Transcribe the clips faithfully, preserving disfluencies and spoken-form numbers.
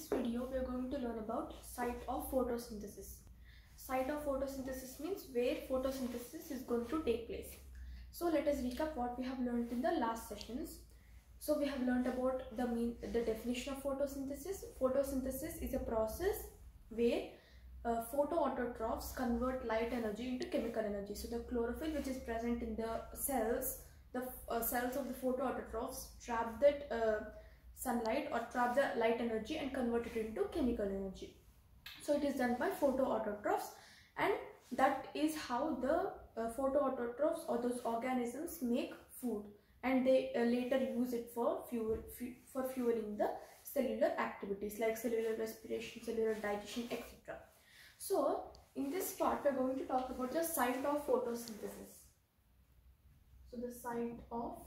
this video we are going to learn about site of photosynthesis. Site of photosynthesis means where photosynthesis is going to take place. So let us recap what we have learned in the last sessions. So we have learned about the mean the definition of photosynthesis. Photosynthesis is a process where uh, photoautotrophs convert light energy into chemical energy. So the chlorophyll which is present in the cells, the uh, cells of the photoautotrophs trap that uh, sunlight or trap the light energy and convert it into chemical energy. So it is done by photoautotrophs, and that is how the uh, photoautotrophs or those organisms make food, and they uh, later use it for fuel fu for fueling the cellular activities like cellular respiration, cellular digestion, et cetera. So in this part we are going to talk about the site of photosynthesis. So the site of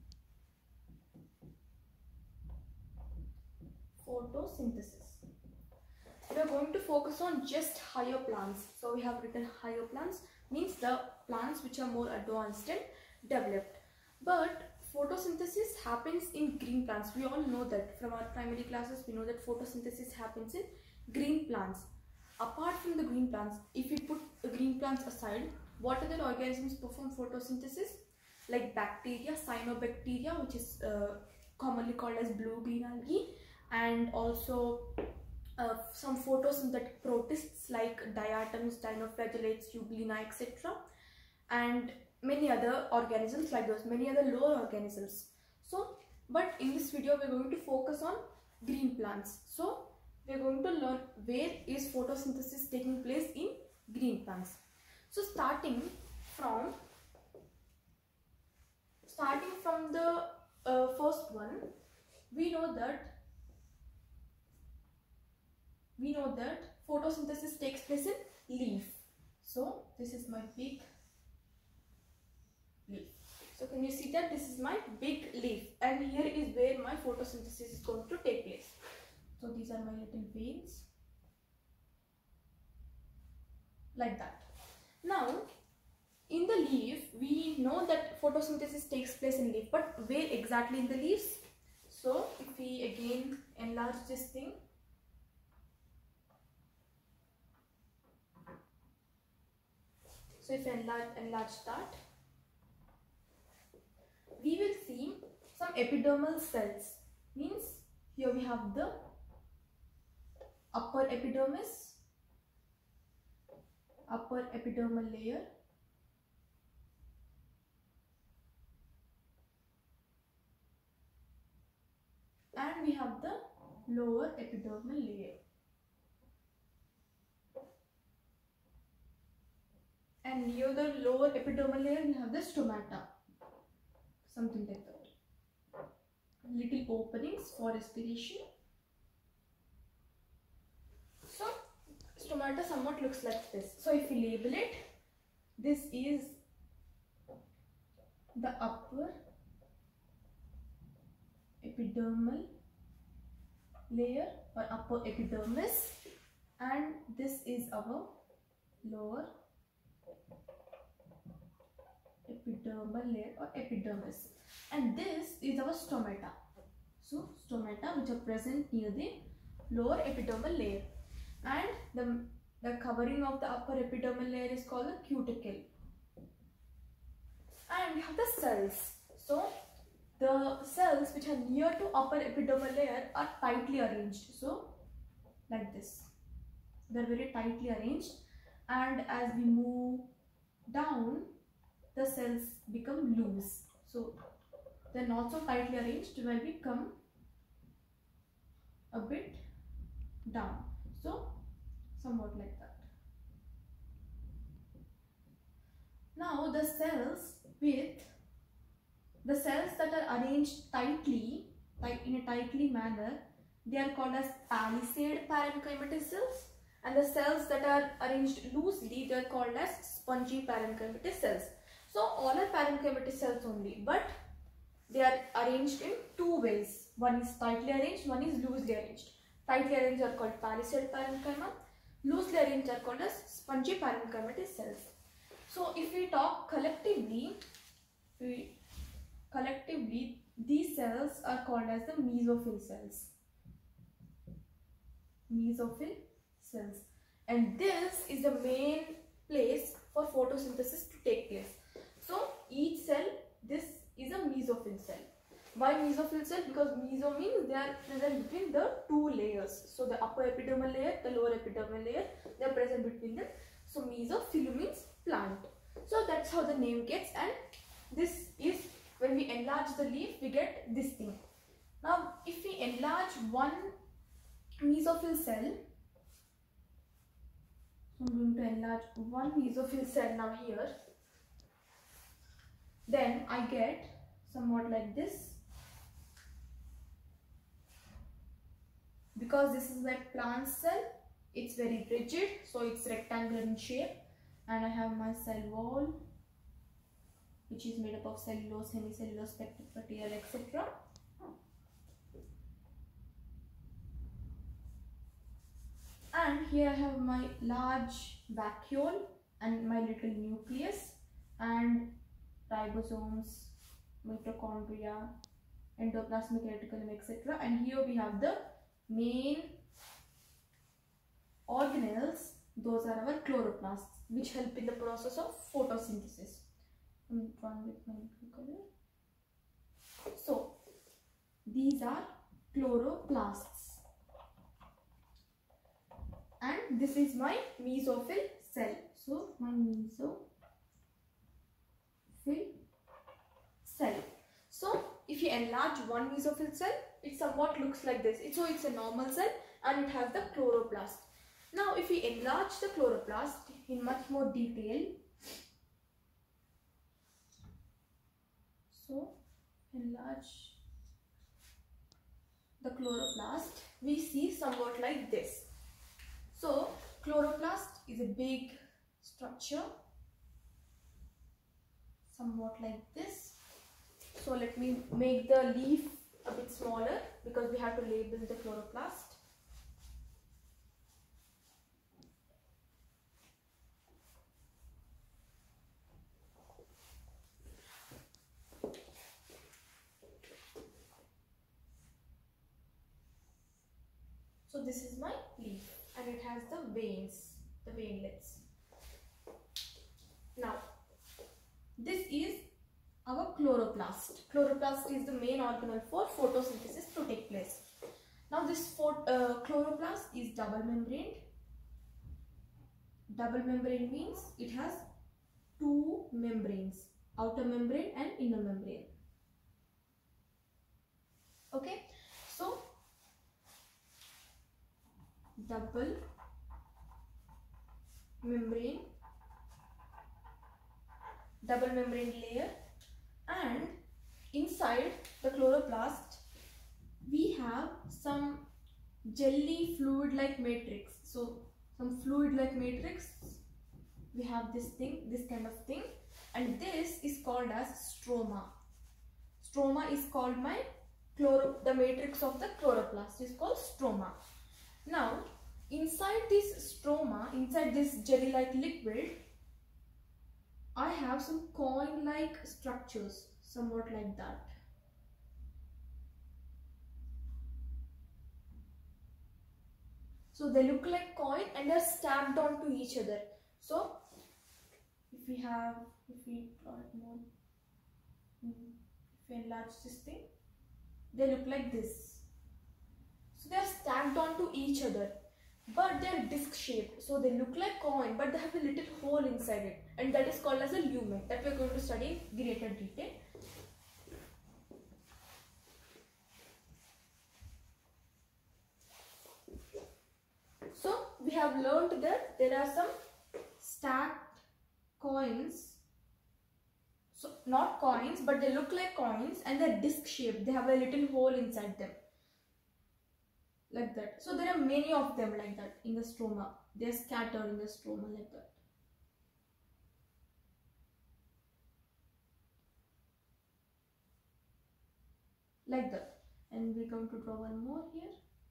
photosynthesis. We are going to focus on just higher plants. So we have written higher plants means the plants which are more advanced and developed. But photosynthesis happens in green plants. We all know that from our primary classes. We know that photosynthesis happens in green plants. Apart from the green plants, if we put the green plants aside, what other organisms perform photosynthesis? Like bacteria, cyanobacteria, which is uh, commonly called as blue-green algae, and also uh, some photosynthetic protists like diatoms, dinoflagellates, euglena, et cetera, and many other organisms like those, many other lower organisms. So, but in this video we are going to focus on green plants. So, we are going to learn where is photosynthesis taking place in green plants. So, starting from starting from the uh, first one, we know that we know that photosynthesis takes place in leaf. So this is my big leaf. So can you see that this is my big leaf, and here is where my photosynthesis is going to take place. So these are my little veins, like that. Now in the leaf we know that photosynthesis takes place in leaf, but where exactly in the leaves? So if we again enlarge this thing, so if I enlarge, enlarge that, we will see some epidermal cells. Means here we have the upper epidermis, upper epidermal layer, and we have the lower epidermal layer. And near the lower epidermal layer we have the stomata, something like that, little openings for respiration. So stomata somewhat looks like this. So if we label it, this is the upper epidermal layer or upper epidermis, and this is our lower epidermal layer or epidermis, and this is our stomata. So stomata which are present near the lower epidermal layer, and the, the covering of the upper epidermal layer is called the cuticle. And we have the cells. So the cells which are near to upper epidermal layer are tightly arranged. So like this, they are very tightly arranged, and as we move down, the cells become loose. So they are not so tightly arranged when we come a bit down. So somewhat like that. Now the cells with the cells that are arranged tightly, like in a tightly manner, they are called as palisade parenchymatous cells, and the cells that are arranged loosely, they are called as spongy parenchymatous cells. So all are parenchymatous cells only, but they are arranged in two ways. One is tightly arranged, one is loosely arranged. Tightly arranged are called palisade parenchyma, loosely arranged are called as spongy parenchymatous cells. So if we talk collectively, we, collectively these cells are called as the mesophyll cells. mesophyll cells, and this is the main place for photosynthesis to take place. So each cell, this is a mesophyll cell. Why mesophyll cell? Because meso means they are present between the two layers. So the upper epidermal layer, the lower epidermal layer, they are present between them. So mesophyll means plant. So that's how the name gets, and this is when we enlarge the leaf, we get this thing. Now if we enlarge one mesophyll cell, I'm going to enlarge one mesophyll cell now here, then I get somewhat like this. Because this is like plant cell, it's very rigid, so it's rectangular in shape, and I have my cell wall, which is made up of cellulose, hemicellulose, pectic material, et cetera. And here I have my large vacuole and my little nucleus and ribosomes, mitochondria, endoplasmic reticulum, et cetera. And here we have the main organelles. Those are our chloroplasts, which help in the process of photosynthesis. I'm drawing with my blue color. So these are chloroplasts, and this is my mesophyll cell. So my mesophyll cell. So if you enlarge one mesophyll cell, it somewhat looks like this. It, so it's a normal cell and it has the chloroplast. Now if we enlarge the chloroplast in much more detail, so enlarge the chloroplast, we see somewhat like this. So chloroplast is a big structure, somewhat like this. So let me make the leaf a bit smaller because we have to label the chloroplast. So this is my leaf and it has the veins, the veinlets. Now this is our chloroplast. Chloroplast is the main organelle for photosynthesis to take place. Now this uh, chloroplast is double membraned. Double membrane means it has two membranes, outer membrane and inner membrane. Okay, so double membrane, double membrane layer, and inside the chloroplast we have some jelly fluid like matrix. So some fluid like matrix, we have this thing, this kind of thing, and this is called as stroma. Stroma is called my chloro, the matrix of the chloroplast is called stroma. Now inside this stroma, inside this jelly like liquid, I have some coin like structures, somewhat like that. So they look like coin and they are stacked onto each other. So if we have, if we draw it more, if we enlarge this thing, they look like this. So they are stacked onto each other, but they are disc shaped. So they look like coin, but they have a little hole inside it, and that is called as a lumen, that we are going to study in greater detail. So we have learned that there are some stacked coins. So not coins, but they look like coins and they are disc shaped. They have a little hole inside them, like that. So there are many of them like that in the stroma. They are scattered in the stroma like that. Like that. And we're going to draw one more here.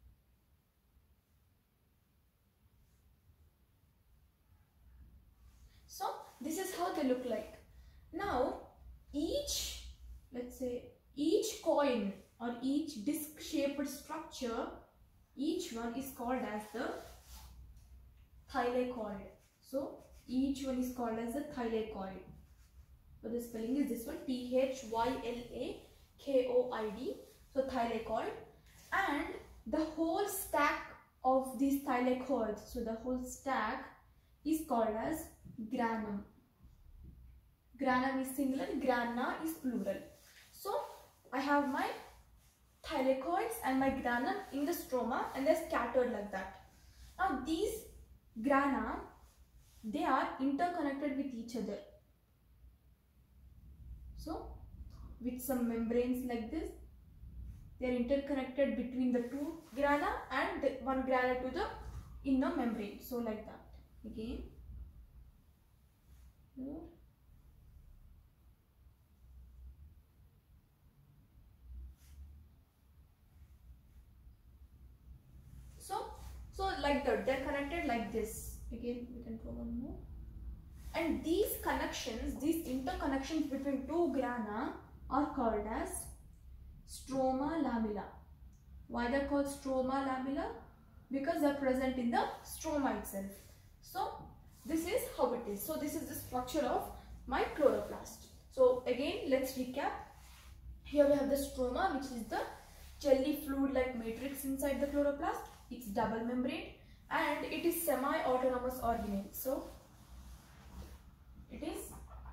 So this is how they look like. Now each, let's say each coin or each disc shaped structure each one is called as the thylakoid. So each one is called as a thylakoid. So the spelling is this one, T H Y L A K O I D. So thylakoid. And the whole stack of these thylakoids, so the whole stack is called as granum. Granum is singular, grana is plural. So I have my thylakoids and my granum in the stroma, and they're scattered like that. Now these grana, they are interconnected with each other. So with some membranes like this, they are interconnected between the two grana and the one grana to the inner membrane. So like that. Again. Here. So, so like that, they're connected like this. Again, we can draw one more. And these connections, these interconnections between two grana are called as stroma lamella. Why they're called stroma lamella? Because they're present in the stroma itself. So this is how it is. So this is the structure of my chloroplast. So again, let's recap. Here we have the stroma, which is the jelly fluid-like matrix inside the chloroplast. It's double membrane and it is semi-autonomous organelle. So it is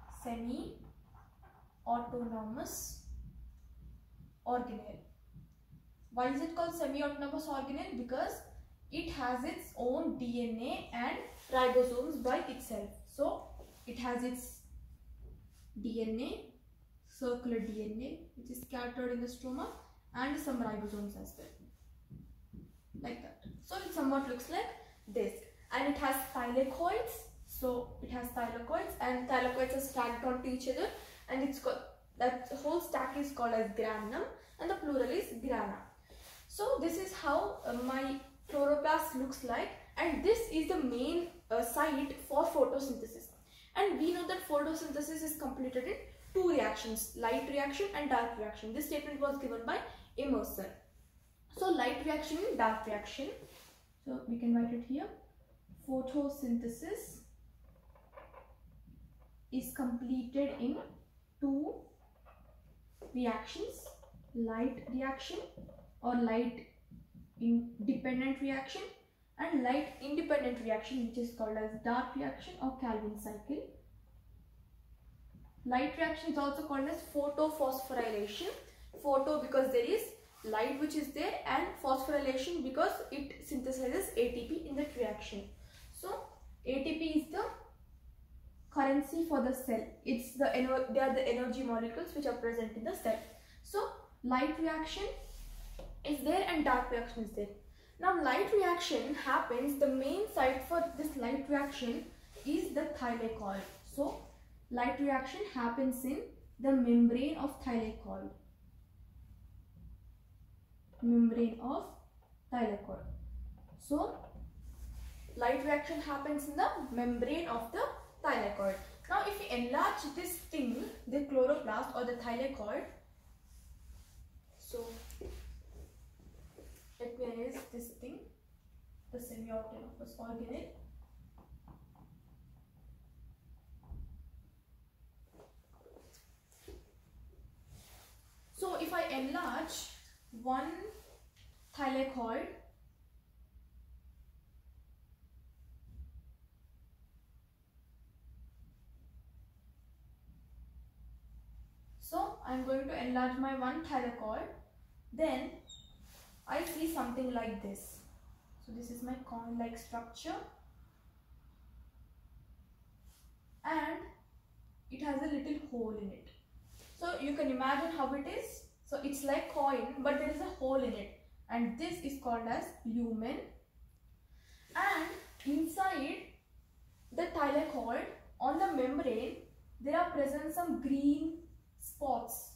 semi-autonomous organelle. Why is it called semi-autonomous organelle? Because it has its own D N A and ribosomes by itself. So it has its D N A, circular D N A, which is scattered in the stroma, and some ribosomes as well. Like that. So it somewhat looks like this. And it has thylakoids. So it has thylakoids, and thylakoids are stacked onto each other, and it's called, that whole stack is called as granum, and the plural is grana. So this is how uh, my chloroplast looks like, and this is the main uh, site for photosynthesis. And we know that photosynthesis is completed in two reactions, light reaction and dark reaction. This statement was given by Emerson. So light reaction and dark reaction. So we can write it here. Photosynthesis is completed in two reactions, light reaction or light independent reaction, and light independent reaction, which is called as dark reaction or Calvin cycle. Light reaction is also called as photophosphorylation. Photo because there is light which is there, and phosphorylation because it synthesizes A T P in that reaction. So A T P is the currency for the cell. It's the they are the energy molecules which are present in the cell. So light reaction is there and dark reaction is there. Now light reaction happens, the main site for this light reaction is the thylakoid. So light reaction happens in the membrane of thylakoid. Membrane of thylakoid. So light reaction happens in the membrane of the thylakoid. Now if we enlarge this thing, the chloroplast or the thylakoid, so let me erase this thing, the semi-autonomous organelle. So if I enlarge one thylakoid, so I am going to enlarge my one thylakoid, then I see something like this. So this is my coin-like structure, and it has a little hole in it. So you can imagine how it is. So it's like coin, but there is a hole in it, and this is called as lumen. And inside the thylakoid, on the membrane, there are present some green spots.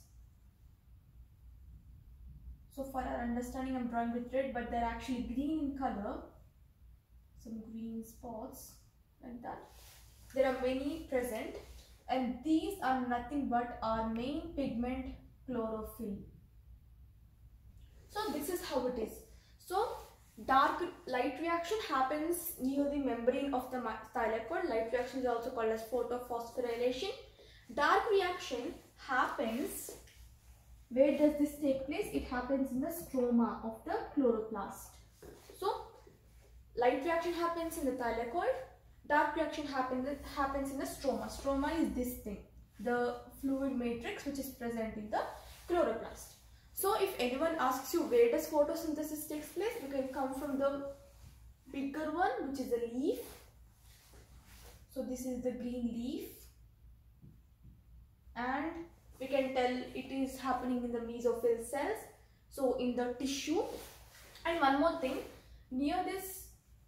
So for our understanding, I'm drawing with red, but they're actually green in color. Some green spots like that. There are many present, and these are nothing but our main pigment, chlorophyll. So this is how it is. So dark light reaction happens near the membrane of the thylakoid. Light reaction is also called as photophosphorylation. Dark reaction happens, where does this take place? It happens in the stroma of the chloroplast. So light reaction happens in the thylakoid, dark reaction happens, happens in the stroma. Stroma is this thing, the fluid matrix which is present in the chloroplast. So if anyone asks you where does photosynthesis takes place, you can come from the bigger one, which is the leaf. So this is the green leaf, and we can tell it is happening in the mesophyll cells, so in the tissue. And one more thing, near this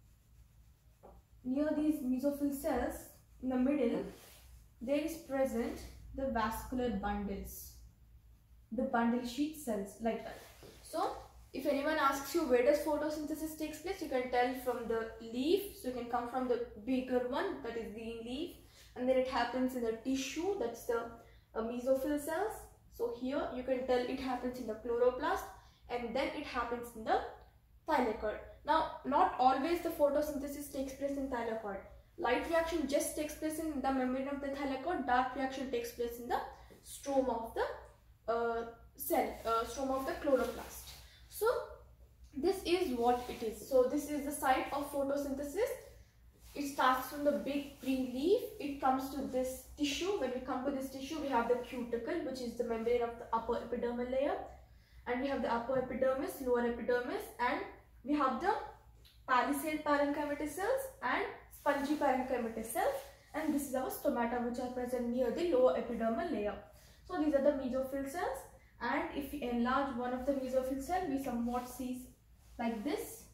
near these mesophyll cells, in the middle, there is present the vascular bundles, the bundle sheet cells, like that. So if anyone asks you where does photosynthesis takes place, you can tell from the leaf. So you can come from the bigger one, that is green leaf, and then it happens in the tissue, that's the uh, mesophyll cells. So here you can tell it happens in the chloroplast, and then it happens in the thylakoid. Now, not always the photosynthesis takes place in thylakoid. Light reaction just takes place in the membrane of the thylakoid. Dark reaction takes place in the stroma of the uh, cell, uh, stroma of the chloroplast. So this is what it is. So this is the site of photosynthesis. It starts from the big green leaf. It comes to this tissue. When we come to this tissue, we have the cuticle, which is the membrane of the upper epidermal layer, and we have the upper epidermis, lower epidermis, and we have the palisade parenchymatous cells and spongy parenchymatous cells, and this is our stomata, which are present near the lower epidermal layer. So these are the mesophyll cells, and if we enlarge one of the mesophyll cell, we somewhat see like this.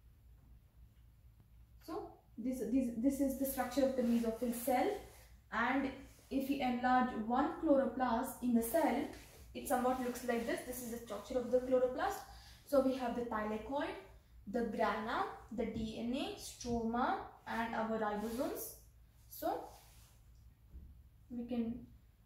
So this, this, this is the structure of the mesophyll cell, and if we enlarge one chloroplast in the cell, it somewhat looks like this. This is the structure of the chloroplast. So we have the thylakoid, the grana, the D N A, stroma, and our ribosomes. So we can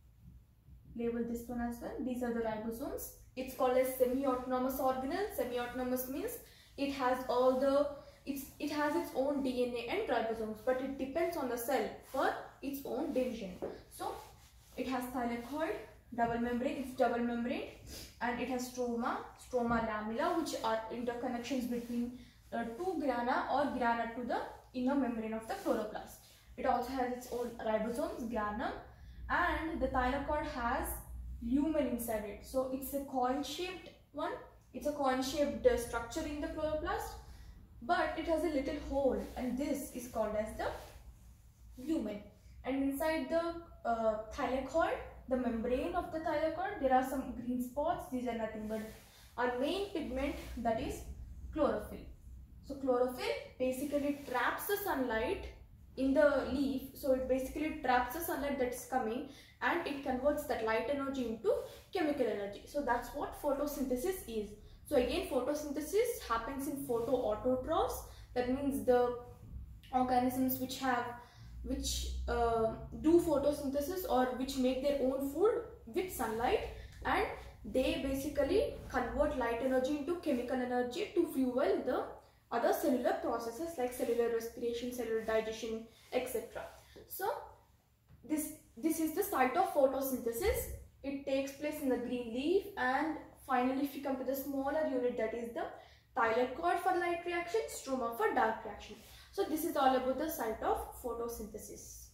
label this one as well. These are the ribosomes. It's called as semi-autonomous organelle. Semi-autonomous means it has all the it's it has its own D N A and ribosomes, but it depends on the cell for its own division. So it has thylakoid, double membrane, it's double membrane, and it has stroma, stroma lamella, which are interconnections between uh, two grana or grana to the inner membrane of the chloroplast. It also has its own ribosomes, grana, and the thylakoid has lumen inside it. So it's a coin-shaped one. It's a coin-shaped uh, structure in the chloroplast, but it has a little hole, and this is called as the lumen. And inside the uh, thylakoid, the membrane of the thylakoid, there are some green spots. These are nothing but our main pigment, that is chlorophyll. So chlorophyll basically traps the sunlight in the leaf. So it basically traps the sunlight that is coming, and it converts that light energy into chemical energy. So that's what photosynthesis is. So again, photosynthesis happens in photoautotrophs. That means the organisms which have which uh, do photosynthesis, or which make their own food with sunlight, and they basically convert light energy into chemical energy to fuel the other cellular processes like cellular respiration, cellular digestion, et cetera. So this this is the site of photosynthesis. It takes place in the green leaf, and finally if you come to the smaller unit, that is the thylakoid for light reaction, stroma for dark reaction. So this is all about the site of photosynthesis.